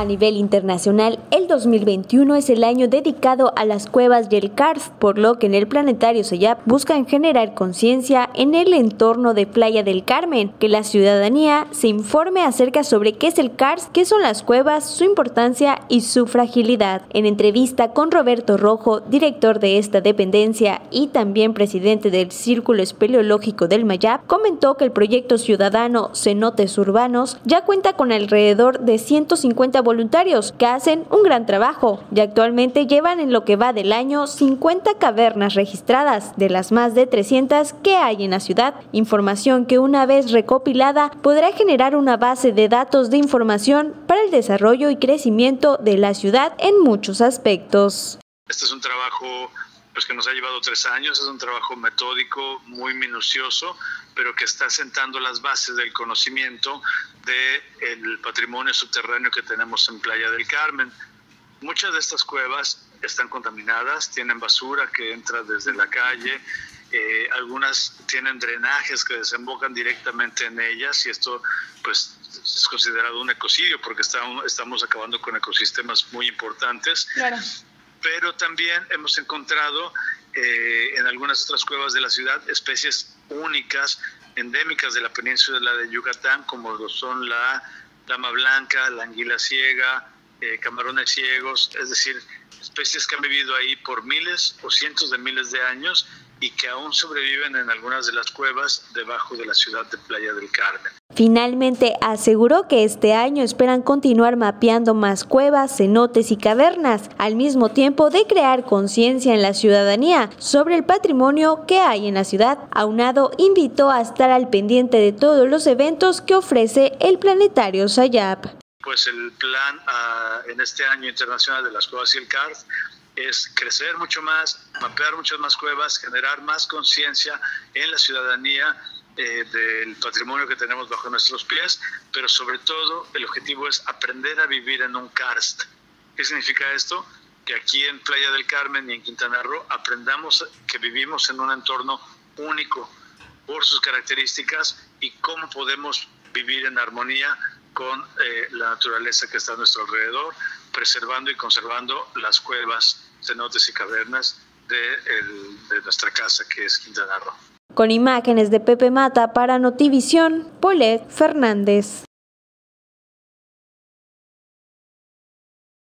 A nivel internacional, el 2021 es el año dedicado a las cuevas y el karst, por lo que en el Planetario Sayap buscan generar conciencia en el entorno de Playa del Carmen, que la ciudadanía se informe acerca sobre qué es el karst, qué son las cuevas, su importancia y su fragilidad. En entrevista con Roberto Rojo, director de esta dependencia y también presidente del Círculo Espeleológico del Mayap, comentó que el proyecto ciudadano Cenotes Urbanos ya cuenta con alrededor de 150 voluntarios que hacen un gran trabajo y actualmente llevan en lo que va del año 50 cavernas registradas de las más de 300 que hay en la ciudad, información que una vez recopilada podrá generar una base de datos de información para el desarrollo y crecimiento de la ciudad en muchos aspectos. Este es un trabajo que nos ha llevado 3 años, es un trabajo metódico, muy minucioso, pero que está sentando las bases del conocimiento del patrimonio subterráneo que tenemos en Playa del Carmen. Muchas de estas cuevas están contaminadas, tienen basura que entra desde la calle, algunas tienen drenajes que desembocan directamente en ellas y esto pues es considerado un ecocidio porque estamos acabando con ecosistemas muy importantes. Claro. Pero también hemos encontrado en algunas otras cuevas de la ciudad especies únicas, endémicas de la península de Yucatán, como lo son la dama blanca, la anguila ciega, camarones ciegos, es decir, especies que han vivido ahí por miles o cientos de miles de años y que aún sobreviven en algunas de las cuevas debajo de la ciudad de Playa del Carmen. Finalmente, aseguró que este año esperan continuar mapeando más cuevas, cenotes y cavernas, al mismo tiempo de crear conciencia en la ciudadanía sobre el patrimonio que hay en la ciudad. Aunado, invitó a estar al pendiente de todos los eventos que ofrece el Planetario Sayap. Pues el plan en este año internacional de las cuevas y el karst es crecer mucho más, mapear muchas más cuevas, generar más conciencia en la ciudadanía del patrimonio que tenemos bajo nuestros pies, pero sobre todo el objetivo es aprender a vivir en un karst. ¿Qué significa esto? Que aquí en Playa del Carmen y en Quintana Roo aprendamos que vivimos en un entorno único por sus características y cómo podemos vivir en armonía con la naturaleza que está a nuestro alrededor, preservando y conservando las cuevas, cenotes y cavernas de nuestra casa que es Quintana Roo. Con imágenes de Pepe Mata para Notivisión, Paulette Fernández.